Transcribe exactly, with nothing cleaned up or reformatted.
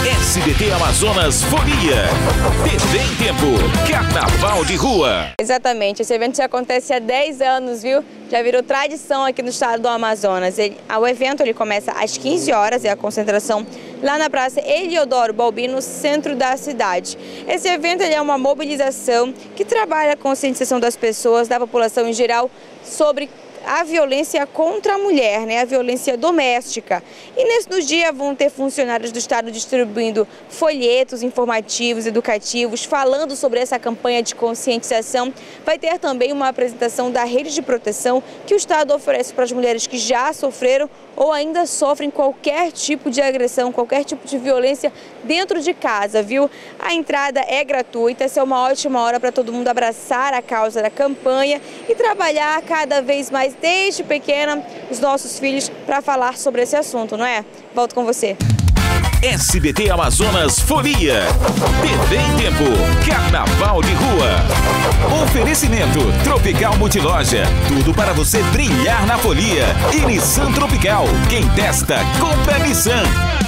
S B T Amazonas Folia. T V em Tempo. Carnaval de Rua. Exatamente. Esse evento já acontece há dez anos, viu? Já virou tradição aqui no estado do Amazonas. Ele, o evento ele começa às quinze horas, é a concentração lá na Praça Eliodoro Balbino, no centro da cidade. Esse evento ele é uma mobilização que trabalha a conscientização das pessoas, da população em geral, sobre a violência contra a mulher, né? A violência doméstica. E nesse no dia vão ter funcionários do estado distribuindo folhetos informativos, educativos, falando sobre essa campanha de conscientização. Vai ter também uma apresentação da rede de proteção que o estado oferece para as mulheres que já sofreram ou ainda sofrem qualquer tipo de agressão, qualquer tipo de violência dentro de casa, viu? A entrada é gratuita, essa é uma ótima hora para todo mundo abraçar a causa da campanha e trabalhar cada vez mais desde pequena os nossos filhos para falar sobre esse assunto, não é? Volto com você. S B T Amazonas Folia. T V em Tempo. Carnaval de Rua. Oferecimento Tropical Multiloja. Tudo para você brilhar na folia. E Nissan Tropical. Quem testa, compra Nissan.